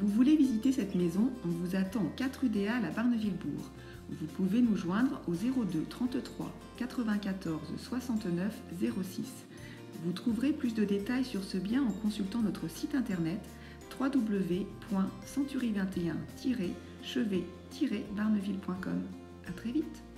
vous voulez visiter cette maison, on vous attend 4 rue des Halles à Barneville-Bourg. Vous pouvez nous joindre au 02 33 94 69 06. Vous trouverez plus de détails sur ce bien en consultant notre site internet www.century21-chevet-barneville.com. À très vite!